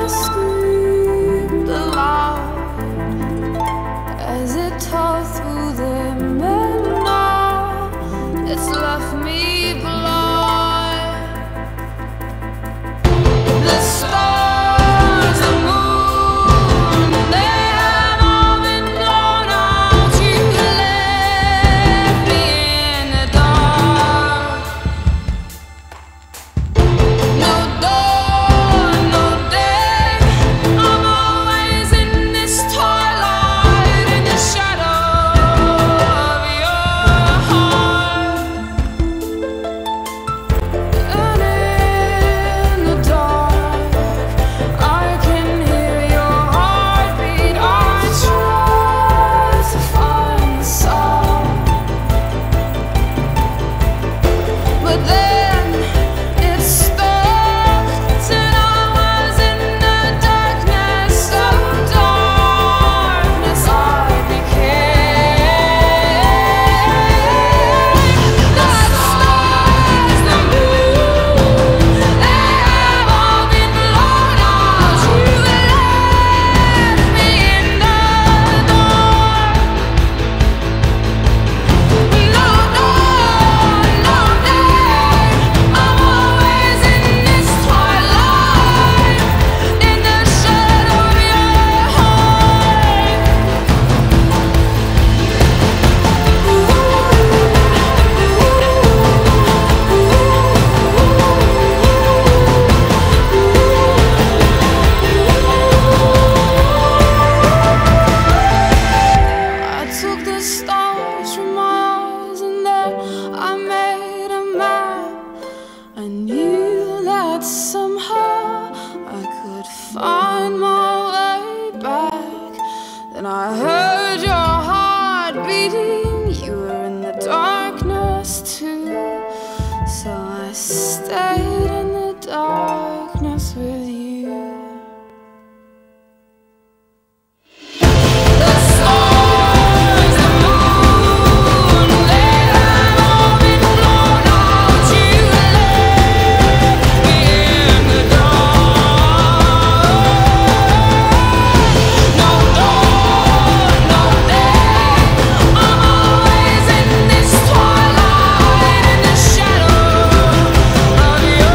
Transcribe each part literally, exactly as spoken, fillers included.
screamed aloud as it tore through the midnight. It's left me blind. The stars, the moon, they have all been blown out. You left me in the dark. No door, no day. I'm always in this twilight, in the shadow of your heart. And in the dark, I can hear your heartbeat. I try to find the sound, but then it stopped, and I was in the darkness. So darkness I became. The stars, the moon, they have all been blown out. You left me in the dark. No door, no day. I'm always in this twilight, in the shadow of your heart. I took the stars from my eyes, and then I made a map. I knew that somehow I could find my way back. Then I heard your heart beating. You were in the darkness too, so I stayed in the darkness with you. The stars, the moon, they have all been blown out. You left me in the dark. No door, no day. I'm always in this twilight, in the shadow of your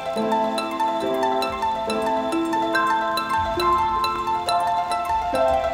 Bye.